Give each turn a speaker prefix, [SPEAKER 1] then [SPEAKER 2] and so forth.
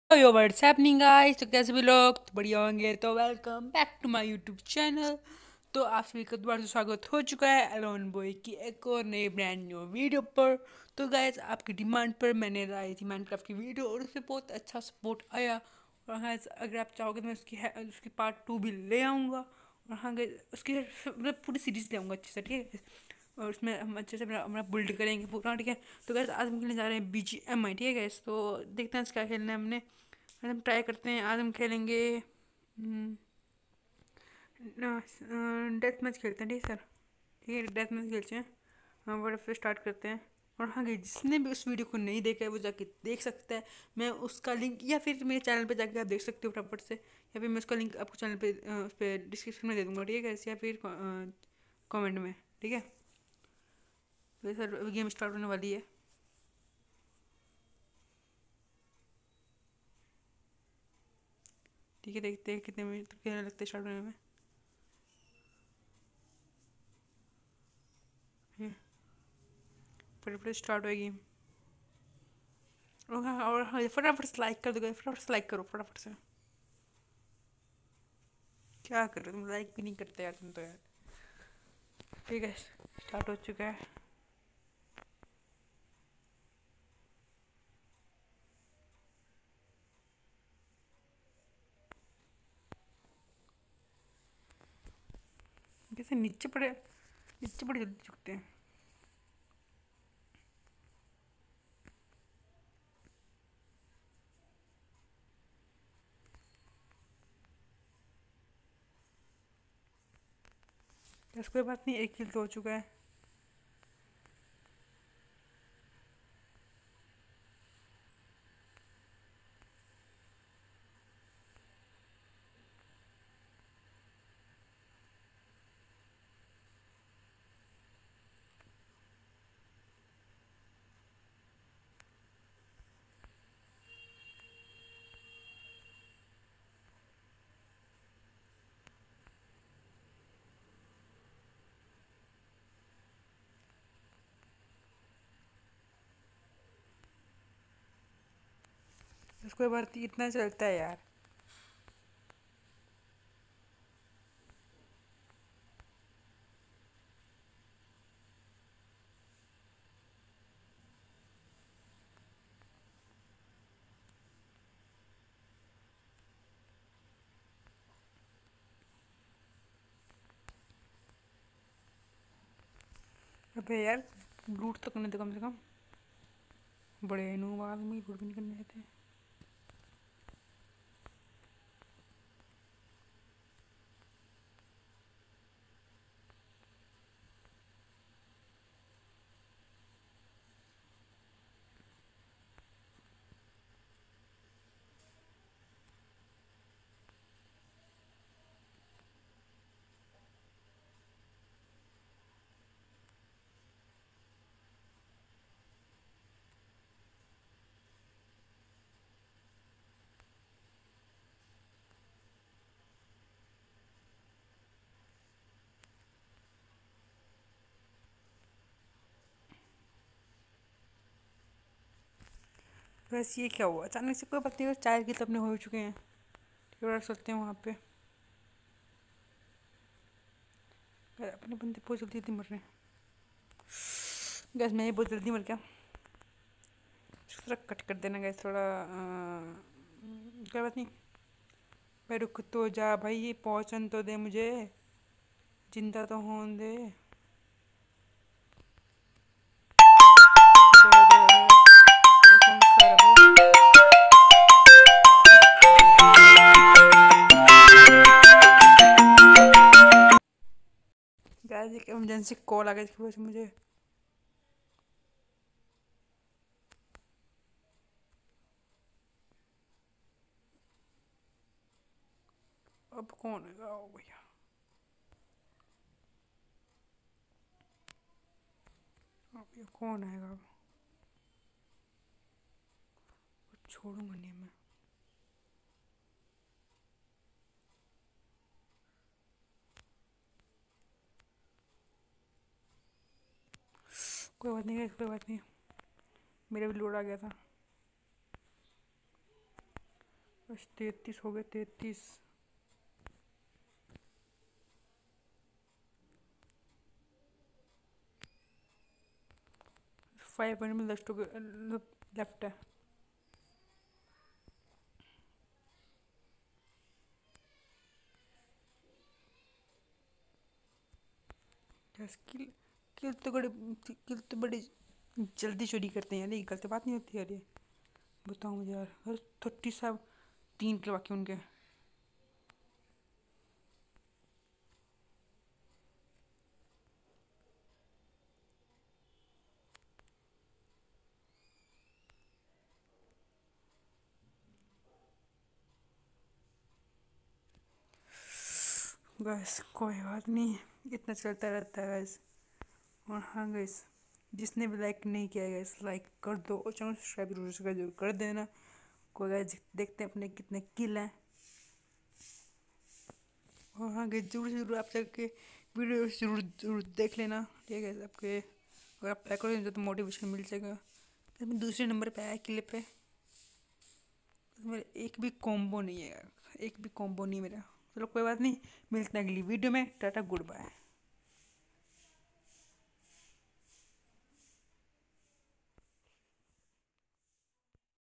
[SPEAKER 1] Yo what's happening guys. तो कैसे भी लोग तो बढ़िया होंगे। तो welcome back to my YouTube channel. तो आप सभी का दोबारा से स्वागत हो चुका है अलोन बॉय की एक और नई ब्रांड न्यू वीडियो पर। तो गाइस आपकी डिमांड पर मैंने लाई थी माइनक्राफ्ट की वीडियो और उससे बहुत अच्छा सपोर्ट आया। और हाँ अगर आप चाहोगे तो मैं उसकी पार्ट 2 भी ले आऊँगा। और हाँ guys, उसकी मतलब पूरी सीरीज ले आऊँगा अच्छे से, ठीक है। और उसमें हम अच्छे से अपना बिल्ड करेंगे पूरा, ठीक है। तो गैस आज हम खेलने जा रहे हैं BGMI, ठीक है गैस। तो देखते हैं क्या खेलना है हमने। आज हम ट्राई करते हैं। आज हम खेलेंगे डेथ मैच खेलते हैं, ठीक है सर। ठीक है डेथ मैच खेलते हैं। हाँ बड़े फिर स्टार्ट करते हैं। और हाँ जिसने भी उस वीडियो को नहीं देखा है वो जाके देख सकता है। मैं उसका लिंक या फिर मेरे चैनल पे जाके आप देख सकते हो फटाफट से, या फिर मैं उसका लिंक आपको चैनल पे उस पर डिस्क्रिप्शन में दे दूँगा, ठीक है। या फिर कमेंट में, ठीक है। तो सर गेम स्टार्ट होने वाली है। ठीक है देखते हैं कितने मिनट कहने लगते स्टार्ट होने में। फटाफट स्टार्ट होगी गेम। और हाँ फटाफट से लाइक कर दो, फटाफट से लाइक करो फटाफट से। क्या कर रहे हो तुम, लाइक भी नहीं करते यार तुम तो यार। ठीक है स्टार्ट हो चुका है। कैसे नीचे पड़े जल्दी चुकते हैं। बस कोई बात नहीं, एक किल तो हो चुका है। बस कोई बात नहीं, इतना चलता है यार। अबे यार लूट तो करने दो कम से कम। बड़े नूब आदमी लूट भी नहीं करने देते। बस ये क्या हुआ अचानक से, कोई बात नहीं। 4 किल तो अपने हो चुके हैं, ठीक है। रख सकते हैं वहाँ पे। यार अपने बंदे बहुत जल्दी जल्दी मर रहे हैं। गैस मैं ही बहुत जल्दी मर गया। इसको थोड़ा कट कर देना गैस, थोड़ा कोई बात नहीं। भाई रुक तो जा भाई, ये पहुँचन तो दे मुझे, जिंदा तो होने दे। दे दे दे कौन खा रहा भाई। गैस एक इमरजेंसी कॉल आ गई इसकी वजह से मुझे। अब कौन है ओ भैया। अब ये कौन आएगा अब। छोड़ूंगा नहीं मैं। कोई बात नहीं कोई बात नहीं, मेरा भी लोड आ गया था। बस 33 हो गए, 33। 5 पॉइंट में 10 लेफ्ट है। किल किल तो बड़ी जल्दी चोरी करते हैं यार, ये गलत बात नहीं होती यार ये। बताओ मुझे यार, हर 30 साहब 3 किल बाकी उनके। गैस कोई बात नहीं, इतना चलता रहता है गैस। और हाँ गैस, जिसने भी लाइक नहीं किया है गैस, लाइक कर दो और चैनल सब्सक्राइब जरूर कर देना। कोई गैस देखते हैं अपने कितने किल हैं। और हाँ गैस, जरूर से जरूर आप सबके वीडियो जरूर जरूर देख लेना, ठीक है। आपके अगर आप लाइक करोगे तो मोटिवेशन मिल जाएगा। तो मैं दूसरे नंबर पे आया किले पे। मेरा एक भी कॉम्बो नहीं है यार, एक भी कॉम्बो नहीं मेरा। चलो कोई बात नहीं, मिलते हैं अगली वीडियो में। Tata, good bye.